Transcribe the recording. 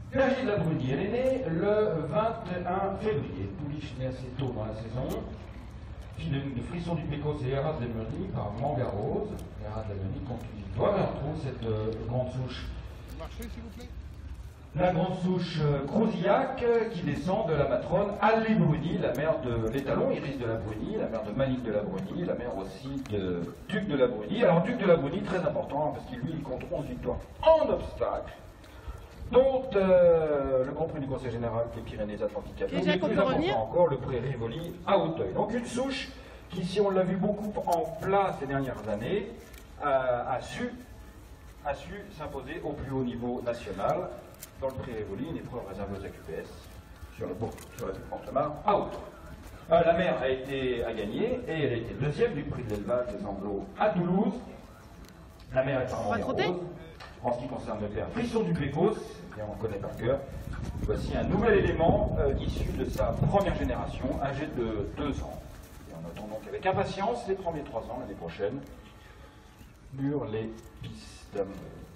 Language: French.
Virginie de la Brunier, elle est née le 21 février. Pouliche née assez tôt dans la saison. Fille de Frisson du Pécos et Héras de Lemony par Mangarose. Héras de Lemony contre une victoire. Et on retrouve cette grande souche. Marchez, s'il vous plaît. La grande souche Crousillac qui descend de la matrone Allée Bruni, la mère de l'étalon Iris de la Bruni, la mère de Malique de la Bruni, la mère aussi de Duc de la Bruni. Alors Duc de la Bruni, très important, parce qu'il lui, il compte 11 victoires en obstacle, dont le Grand Prix du Conseil Général des Pyrénées-Atlantiques à Tours, mais plus important encore, le Prix Rivoli à Auteuil. Donc une souche qui, si on l'a vu beaucoup en plat ces dernières années, a su s'imposer au plus haut niveau national dans le Prix Rivoli, une épreuve réservée aux AQPS sur le Pont-de-Mar à Auteuil. La mère a gagné et elle a été deuxième du prix de l'élevage des Anglos à Toulouse. La mère est par Rose. En ce qui concerne le père Frisson du Pécos, on le connaît par cœur. Voici un nouvel élément issu de sa première génération, âgé de 2 ans. Et on attend donc avec impatience les premiers 3 ans l'année prochaine sur les pistes d'amour.